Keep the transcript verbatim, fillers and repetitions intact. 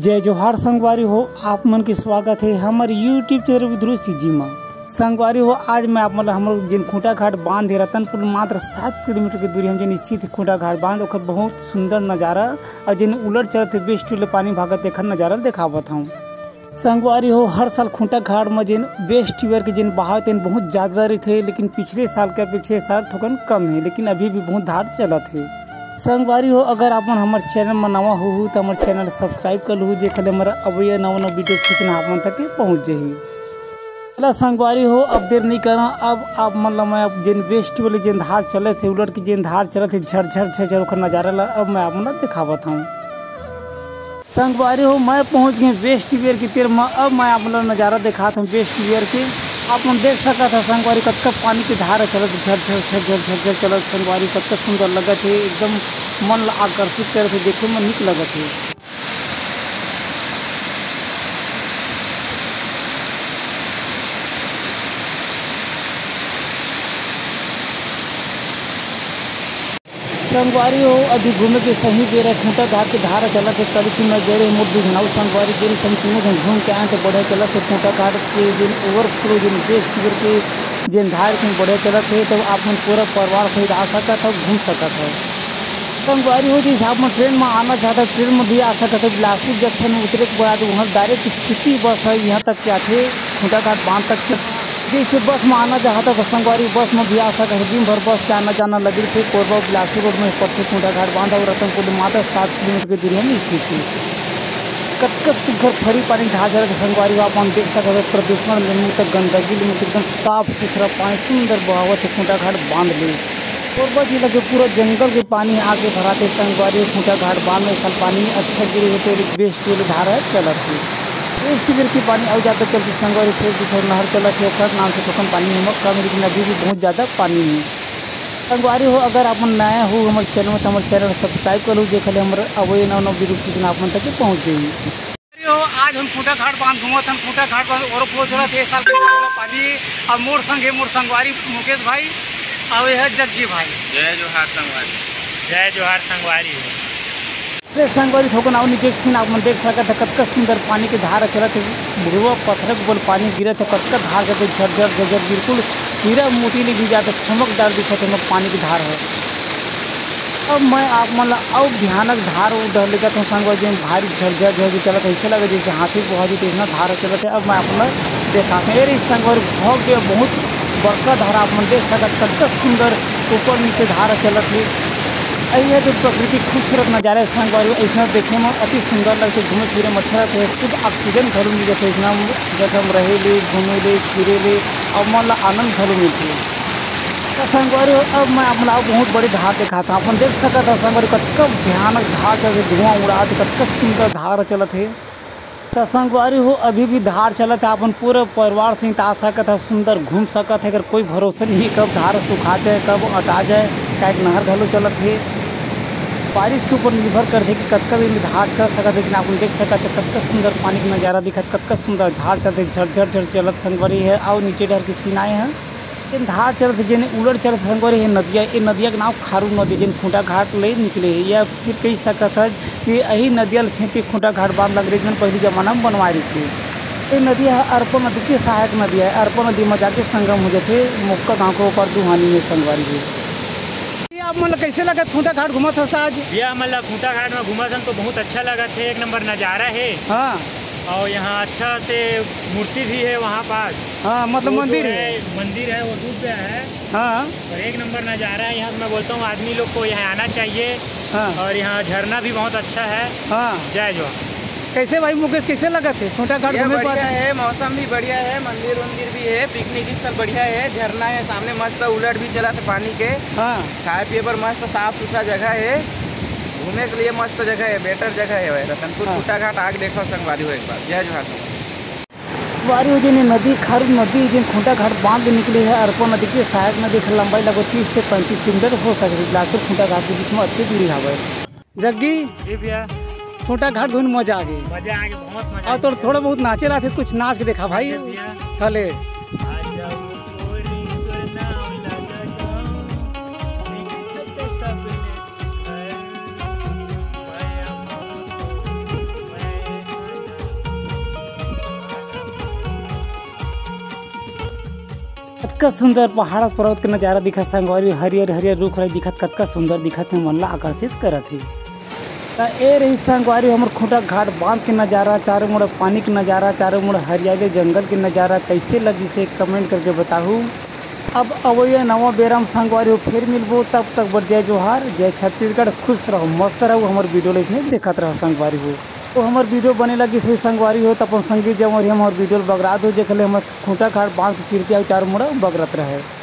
जय जोहार संगवारी हो, आप मन के स्वागत है हमारे यूट्यूब चैनल विद्रोह जी में। संगवारी हो, आज मैं आप मतलब हमारे जिन खूंटा घाट बांध है रतनपुर मात्र सात किलोमीटर की दूरी हम जिन स्थित खूंटा घाट बांध ओकर बहुत सुंदर नज़ारा और जिन उलट चलते बेस्ट पानी भागत देखा नज़ारा देखावत हूँ। संगवारी हो, हर साल खूंटा घाट में जिन बेस्ट ट्यूबर के जिन बहाव तेन बहुत ज़्यादा रही थे, लेकिन पिछले साल के अपेक्षा साल थोड़ा कम है, लेकिन अभी भी बहुत धार चलत है। संगवारी हो, अगर आप हमारे चैनल में नवा हो तो हमारे चैनल सब्सक्राइब कर लू, जे खले हमारा अब ये नवा नवा वीडियो सूचना आप तक पहुँच जाही। चला संगवारी हो, अब देर नहीं करना, अब आप मतलब मैं अब जिन बेस्ट वाले जिन धार चले थे उलट की जिन धार चले थे झरझर झरझर ओकर नज़ारा ला अब मैं आप मतलब दिखावत हूँ। संगवारी हो, मैं पहुँच गए वेस्ट वेयर की तीर में, अब मैं आप मतलब नज़ारा दिखाता हूँ वेस्ट वेयर के। आप मन देख सका था संगवारी कतका पानी की धारा चलत झरझर झरझर झरझर चलत। संगवारी कतका सुंदर लगत है, एकदम मन आकर्षित करते देखे में निक लगत है। संगवारी हो, अभी घूमे के सही दे रहे खूंटा घाट के धारा चलत है। कल में दे रहे मुर्दी घनाऊ संगवारी दे रही तीनों जन घूम के आए थे बढ़िया चलत है। खूंटा घाट के जिन ओवरफ्लो जिन बेस्ट के जिन धार के बढ़िया चलत है, तो आप मन पूरा परिवार सहित आ सकता था, घूम सकता है। संगवारी हो, जिस हिसाब में ट्रेन में आना चाहता है ट्रेन में भी आ सकता है। बिलासपुर जंक्शन में उतरे के बाद वहाँ डायरेक्ट सिटी बस है, यहाँ तक क्या थे खूंटा घाट बांध तक के। जैसे बस में आना चाहता तो संगवारी बस में भी आ सकता है। दिन भर बस से आना जाना लगे थे। कोरबा बिलासपुर रोड में पड़ते खूंटा घाट बांधा और रतनपुर मात्र सात किलोमीटर की दूरी में स्थित थी। कतकत सुखर फरी पानी ढा जा रहे संगवारी आप देख सकते हैं। प्रदूषण लेने तक गंदगी लेने एकदम साफ सुथरा पानी सुंदर बहावत है खूंटा घाट बांध ले। कोरबा जिला के पूरा जंगल के पानी आके भराते संगवारी खूंटा घाट बांध में साल पानी अच्छा गिरे होते बेस्ट वाली धारा चलत थी। वेस्ट वेयर की पानी और ज़्यादा चलती संगवारी फिर भी थोड़ा नहर चला थे ओखर नाम से थोड़ा पानी नमक कम, लेकिन अभी भी बहुत ज़्यादा पानी है। संगवारी हो, अगर आप नया हो हमारे चैनल में तो हमारे चैनल सब्सक्राइब कर लो, देख ले हमारे अब ये नौ नौ वीडियो सूचना आप तक पहुँच जाएगी। आज हम खूंटा घाट बांध घूमत हम खूंटा घाट बांध और फ्लो चला थे साल पानी। अब मोर संग है मोर संगवारी मुकेश भाई और यह जग्गी भाई। जय जोहार संगवारी। जय जोहार संगवारी। संगवारी ठोकन आओ नीचे सीन आप देख सकते थे कतका सुंदर पानी की धारा चलत है। भुरवा पत्थर के बोल पानी गिरत है, कतका धार जाते झरझर झरझर बिल्कुल हीरा मोती ले भी जाते चमकदार दिखते है पानी की धार है। अब मैं आप मतलब अब भयानक धार उधर लेकर हूँ संगवारी में भारी झरझर झरझर चलत ऐसे लगे जैसे हाथी बुहा जी इतना धारा चलत है। अब मैं अपना दिखाते हैं अरे संगवारी भाग गया बहुत बड़का धारा आप देख सकते कतका सुंदर ऊपर नीचे धारा चलत है। यह जो प्रकृति खूबसूरत नज़ारा है संगवारी ऐसा देखने में अति सुंदर लगते घूमे फिरे में अच्छा लगता है। शुद्ध ऑक्सीजन घरों मिल जाते इतना जगह हम रहे ले घूमे ले फिरे ले और मन आनंद घरों मिलती है। तो संगवारी अब मैं अपना बहुत बड़ी धार दिखाता हूँ। अपन देख सकता था संगवारी कतका भयानक धार चलते धुआं उड़ाते कतका सुंदर धार चलत है। तो संगवारी हो, अभी भी धार चलत है, अपन पूरे परिवार से आ सकता है, सुंदर घूम सकता है। अगर कोई भरोसा नहीं कब धार सुखा जाए कब अटा जाए, क्या नहर घलो चलत है। बारिश के ऊपर निर्भर करते हैं कि कतका दिन धार चल सकता है, लेकिन आप देख सकते हैं कतका सुंदर पानी का नज़ारा दिखा कतका सुंदर धार चलते झरझर झर चलत संगवारी है। और नीचे डर के सीन आए हैं जिन धार चलते जिन उलट चलत संगवारी है नदिया। ये नदिया का नाम खारू नदी जिन खूंटा घाट ले निकले है, या फिर कही सकता था कि यही नदिया छेती खूंटा घाट बांध अंग्रेज में पहली जमाना में बनवाई रही थी। ये नदी है अरपा नदी की सहायक नदी है। अरपा नदी में जाके संगम हो जाते मुक्का गाँव के ऊपर दुहानी में संगवारी है। आप मतलब कैसे लगा खूंटा घाट घुमा था आज? भैया मतलब खूंटा घाट में घुमा था तो बहुत अच्छा लगा थे, एक नंबर नज़ारा है। हाँ, और यहाँ अच्छा से मूर्ति भी है वहाँ पास। हाँ मतलब मंदिर है, मंदिर है वो दूर पे है। हाँ, और एक नंबर नज़ारा है यहाँ। मैं बोलता हूँ आदमी लोग को यहाँ आना चाहिए। हाँ, और यहाँ झरना भी बहुत अच्छा है। हाँ। जय जोहार। कैसे भाई मुकेश कैसे लगा थे खूंटा घाट घूमने बढ़िया है, मौसम भी बढ़िया है, मंदिर वंदिर भी है, पिकनिक स्थल बढ़िया है, झरना है सामने मस्त उलट भी चला था पानी के। हाँ, खाए पिए पर मस्त साफ सुथरा जगह है, घूमने के लिए मस्त जगह है, बेटर जगह है। रतनपुर खूंटा घाट आग देखो संगवारी हो एक बार। जय जोहार संगवारी हो जिन नदी खारू नदी जिन खूंटा घाट बांध निकली है अरपा नदी की सहायक नदी की लंबाई लगभग तीस से पैंतीस किलोमीटर हो सकती है। बिलासपुर खूंटा घाट के बीच में अच्छी दूरी है। जग्गी भैया खूंटा घाट घूमने मजा आ गई, मजा आ गया, बहुत मजा। और तो थोड़ा बहुत नाचे रहा थे, कुछ नाच के देखा भाई खले। कतका सुंदर पहाड़ पर्वत के नज़ारा दिखत संगवारी, हरियर हरियर रुख रही दिखत, कतका सुंदर दिखत है, मन ला आकर्षित करत है। त ए रही संगवारी हमर खूंटा घाट बांध के नज़ारा, चारों मुड़ पानी के नज़ारा, चारों मुड़ हरियाली जंगल के नज़ारा कैसे लगी से कमेंट करके बताहू। अब अवैया नवा बेराम संगवारी हो फिर मिलबो, तब तक बर जय जोहार, जय छत्तीसगढ़, खुश रहो मस्त रहो। हमार वीडियो इसने देखत रहो संगवारी हो, तो हमार वीडियो बने लगी सही संगवारी हो तो अपन संगीत जब हमार वीडियो बगरा दो, जेखले हमार खूंटा घाट बांध के कीर्ति चारों मुड़ बगरत रहे।